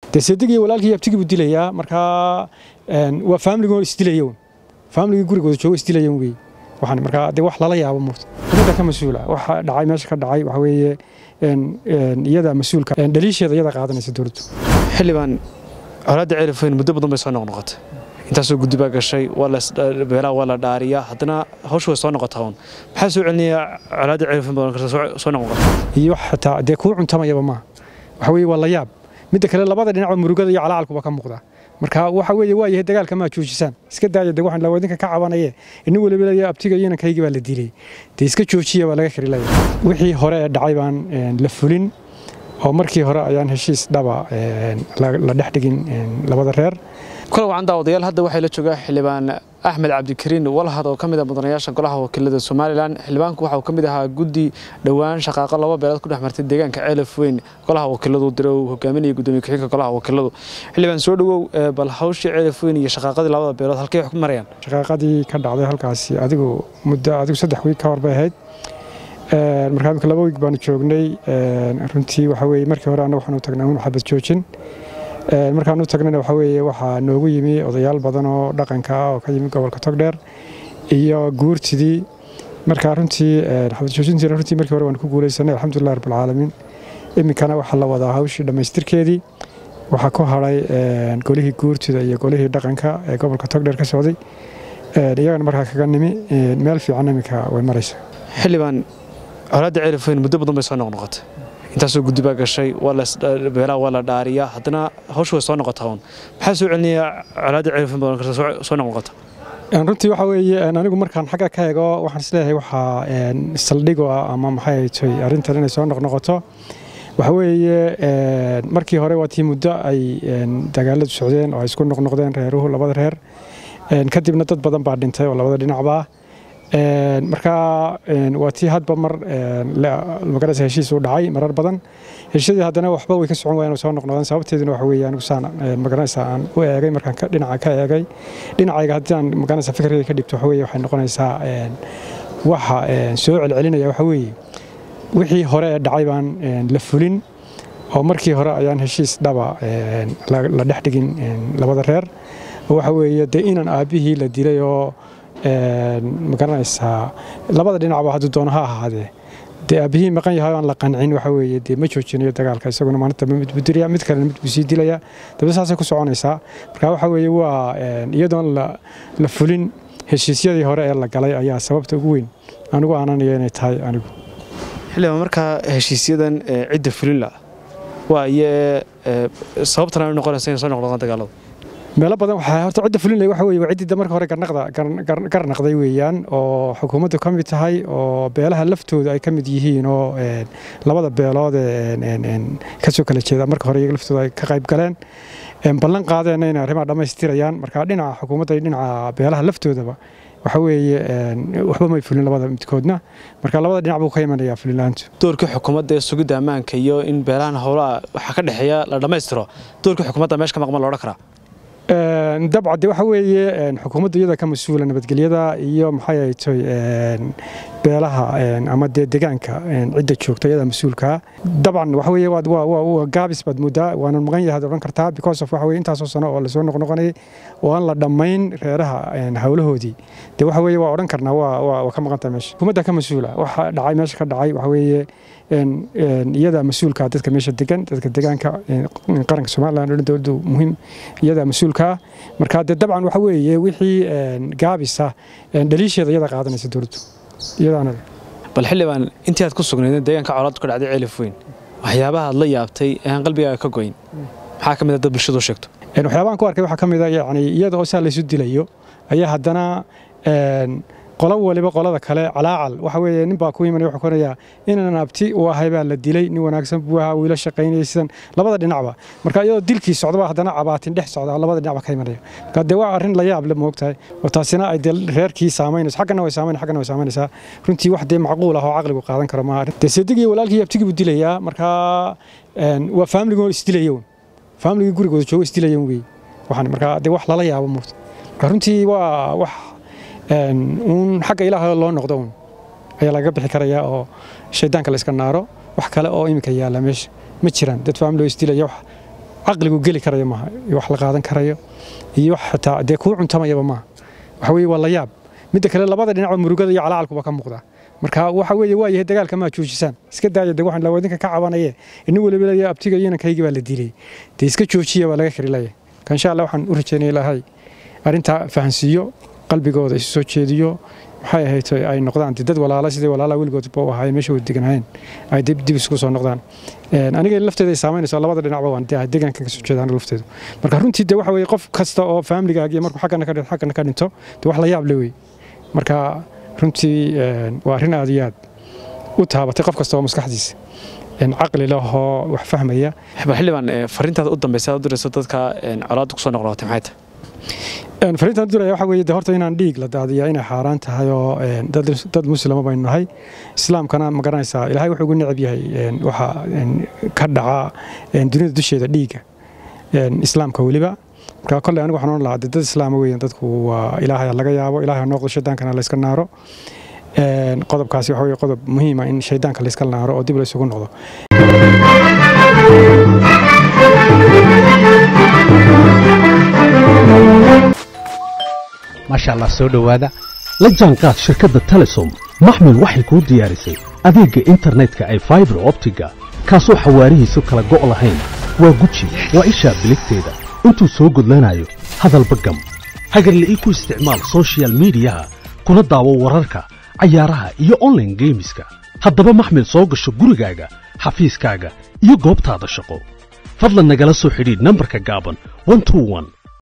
dee seedigii walaalkii abtigi buu dilayaa markaa waa family isdilayo family gurigooda joogo isdilayo weey waxaan markaa dee wax lala yaabo muuqdo umada ka masuula waxa dhacay meesha ka dhacay waxa weeye iyada masuulka dhaliisheeda iyada qaadanaysa dawladdu xilliban colaadda Ceelafweyn muddo badan bay soo noqnoqotay intaasoo guddiba gashay waa la dhaariyaa haddana hawshu way soo noqotaa maxaa soo celinaya colaadda Ceelafweyn badan soo noqnoqotay iyo xataa dee ku cuntamayaba ma waxa weeye waa la yaab midda kale labada dhinac murugada iyo calaalkuba ka muuqda marka waxa weeye waa yahay dagaalka ma joojisaan iska daaya dad waxaan la wadinka ka cabanayay in waliba la abtiga iyo kaygi baa la dilay de iska joojiya waa laga xiriilay wixii hore dhacay baan la fulin oo markii hore ayaan heshiis dhaba la dhaxdhigin labada reer kala wacan daawadayaal hadda waxay la joogaa xildhibaan Axmed Cabdikariin walhad oo kamid ah mudanayaasha golaha wakiilada Soomaaliland xildhibaanku waxa uu kamid ahaa guddi dhawaan shaqaaqa laba beelood ku dhaxmartay deegaanka Ceelafweyn golaha wakiiladu diray hogaaminaya gudoomiye ku-xigeenka golaha wakiiladu xildhibaan soo dhawow bal hawsha Ceelafweyn iyo shaqaaqadii labada beelood halkay wax ku marayaan shaqaaqadii ka dhacday halkaasi adigu muddo 3 week ka hor bay ahayd markaa 2 week baan joognay runtii waxa weeye markii hore anagu waxaan u tagnay xabad joojin markaan u tagnayna waxa weeye waxa noogu yimi odayaal badan oo dhaqanka ah oo ka yimi gobolka Togdheer iyo guurtidii markaa runtii xabad joojintii runtii markii hore waan ku guuleysanay alxamdulillah rabbil caalamiin iminkana waxa la wadaa hawshii dhameystirkeedii waxa ku haray golihii guurtida iyo golihii dhaqanka ee gobolka Togdheer ka socday iyagana markaa kaga nimi meel fiican iminka way maraysaa xildhibaan colaadda Ceelafweyn muddo badan bay soo noqnoqotay intaasoo guddiba gashay waa la dhaariyaa haddana hawshu way soo noqotaa maxaa soo celinaya colaadda Ceelafweyn badan soo noqnoqota runtii waxa weeye anigu markaan xagga ka eego waxaan isleeyahay waxa saldhigo ama maxay tahay arrintan inay soo noqnoqoto waxa weeye markii hore waa tii muddo ay dagaaladu socdeen oo ay isku noqnoqdeen reeruhu labada reer kadibna dad badan baa dhintay oo labada dhinacba marka waa tii hadba mar magaraysa heshiis u dhacay marar badan heshiisyadii haddana waxba way ka socon waayeen soo noqnoqdeen sababteeduna waxa weeye anigu saan magaraysa aan u eegay markaan dhinaca ka eegay dhinacayga haddii aan magaraysa fikirkayga ka dhigto waxa weeye waxay noqonaysaa waxa soo celcelinaya waxa weeye wixii hore dhacay baan la fulin oo markii hore ayaan heshiis dhaba la dhaxdhigin labada reer waxa weeye de inaan aabihii la dilay oo magaranaysaa labada dhinacba hadduu doono ha ahaadee dee aabihii maqan yahay aan la qancin waxa weeye dee ma joojinayo dagaalka isaguna maalinta mid buu dilaya mid kale mid buu sii dilaya dabada saasay ku soconaysaa marka waxa weeye waa iyadoon la fulin heshiisyadii hore ee la galay ayaa sababta ugu weyn anigu aananayo inay tahay anigu xildhibaan markaa heshiisyadan cidda fulin la waaye sababtan ay noqonaysaa in soo noqnoqdaan dagaalada meelo badan waxa horta cidda fulin waxa weeye waa cidda markii hore garnaqday weeyaan oo xukuumaddu ka mid tahay oo beelaha laftooda ay ka mid yihiin oo labada beelood ka soo kala jeeda markii hore iyaga laftooda ay ka qayb galeen ballan qaadeen inay arrimaha dhammaystirayaan marka dhinaca xukuumadda iyo dhinaca beelaha laftoodaba waxa weeye waxba may fulin labada midkoodna marka labada dhinac buu ka imanayaa fulilaantu doorka xukuumadda ee sugidda ammaanka iyo in beelahan howlaha waxa ka dhaxeeya la dhammaystiro doorka xukuumadda meesha ka maqan loo odhan karaa dabcan waxa weeye xukuumaddu iyada ka mas'uula nabadgelyada iyo maxay ay tahay beelaha ama deegaanka cidda joogta iyada mas'uulka dabcan waxa weeye waa gaabis bad mudda waana maqan yahay oran kartaa because of waxa weeye intaas oo sano oo la soo noqnoqonay oo aan la dhamayn reeraha hawlahoodii de waxa weeye waa oran karnaa waa ka maqan tahay meesha xukuumadda ka mas'uula waxa dhacay meesha ka dhacay waxa weeye iyada mas'uulka dadka meesha degan dadka deegaanka qaranka Soomaaliland oo dawladdu muhiim iyada mas'uulka marka dabcan waxa weeye wixii gaabisa dhaliisheeda iyada qaadanaysa dawladdu iyadana bal xildhibaan intii aad ku sugnaydeen deegaanka colaadda ka dhacday Ceelafweyn waxyaabaha aad la yaabtay aan qalbigaaga ka goyn maxaa kamid ah dad bulshadu sheegto waxyaabahan ku arkay waxa kamid ah yani iyada oo saa la isu dilayo ayaa haddana qolo waliba qolada kale calaacal waxa weeye nin baa ku imanay wuxuu qoraya inaan abti uu ahay baa la dilay nin wanaagsan buu ahaa wiila shaqaynaysan labada dhinacba marka iyadoo dilkii socdo haddana cabaatin dhex socda labada dhinacba ka imanaya marka de waa arrin la yaab leh moogtahay oo taasina ay reerkii saameynayso xaggana way saameynaysaa runtii wax dee macquul ah oo caqligu qaadan karo ma arrin de seedigii walaalkii abtigi buu dilayaa marka waa family isdilayo family gurigooda joogo isdilayo weey waxaan marka de wax lala yaabo muuqdo marka runtii waa wax xagga ilaahay loo noqdo ayaa laga bixi karayaa oo shaydaanka la iska naaro wax kale oo imika yaala meesha ma jiraan dad family isdilayo caqligu geli karayo maaha wax la qaadan karayo iyo wax xitaa dee kuu cuntamayaba maaha waxa weeye waa la yaab midda kale labada dhinac murugada iyo calaalkuba ka muuqda marka waxa weeye waa yahay dagaalka ma joojisaan iska daaya de waxaan la wadinka ka cabanayay in waliba la abtiga iyo inankaygi baa la dilay de iska joojiya waa laga xiriilay kan insha Allah waxaan u rajaynayaa Ilaahay arinta fahansiyo qalbigooda isu soo jeediyo waxay ahayd ay noqdaan dad walaalo sidii walaalo wilgood boo ahay meesha uu deganayeen ay dib isku soo noqdaan aniga lafteeda saameynayso labada dhinacba waan deegaanka ka soo jeedaan lafteedu marka runtii de waxa weeye qof kasta oo family-gaaga markuu xaqana ka dhinto de wax la yaab leh way marka runtii waa arin aad iyo aad u taabatay qof kasta oo maskaxdiisa caqli leh oo wax fahmaya xildhibaan fariintaada u dambaysa u dirayso dadka colaad ku soo noqnoqotay maxay tahay fariintan duraya waxa weeye horta inaan dhiig la daadiyo inay xaaraan tahay oo dad muslimo baynu nahay islaamkana ma garanaysaa ilaahay wuxuu ugu necab yahay waxa ka dhaca dunida dusheeda dhiiga islaamka waliba marka kale anigu waxaan oran lahaa dad islaam weeyaan dadku waa ilaahay laga yaabo ilaahay noqdo shaytaankana la iska naaro qodobkaasi waxa weeye qodob muhiim ah in shaytaanka la iska naaro oo dib la isugu noqdo maasha Allah soo dhawaada la jaanqaad shirkadda Telesom maxmil waxay ku diyaarisay adeegga internetka ay fiber optiga kaasoo xawaarihiisu kala go' lahayn waa guji waa isha biligteeda intuu soo gudlanayo hadalba gam hagarlii ku isticmaal social media kuna daawo wararka cayaaraha iyo online gameska haddaba maxmil soo gasho gurigaaga xafiiskaaga iyo goobtaada shaqo fadlan nagala soo xidhiidh nambarka gaaban 121